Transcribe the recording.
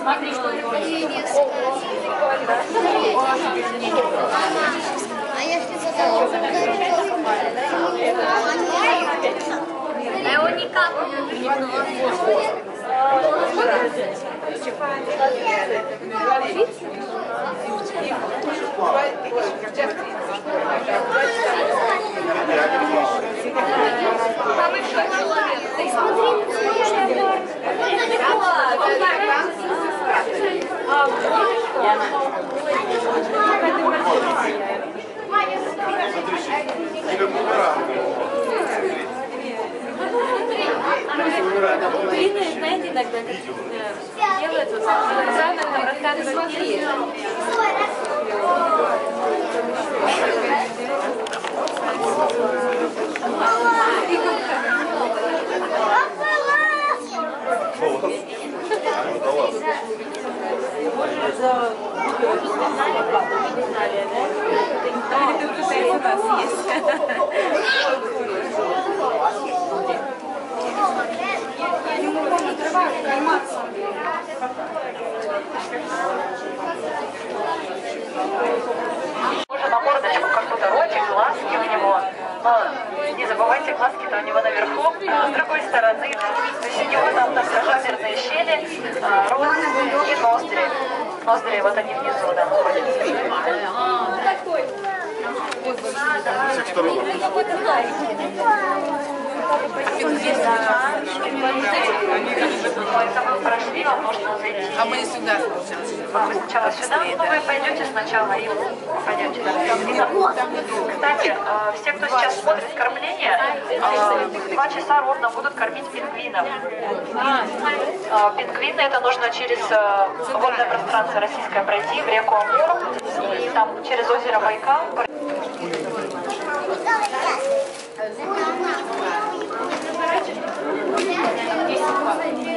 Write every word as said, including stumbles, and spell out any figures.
Смотри, что это. А если задал? А его никак не Там еще человек. Ты смотри, Длинные, знаете, иногда делают вот экзамен, там рассказывают стихи. Уже на мордочку как-то ротик, глазки у него. Но не забывайте, глазки-то у него наверху. С другой стороны, то есть у него там жаберные щели, рот и ноздри. Ноздри, вот они внизу, да, находятся. Всех сторон. Это мы прошли, вам нужно зайти. А мы сюда Сначала сюда, ну вы пойдете сначала и пойдете. Кстати, все, кто сейчас смотрит кормление, два часа ровно будут кормить пингвинов. Пингвины это нужно через водное пространство российское пройти, в реку Амур, и там через озеро Байкал. Здесь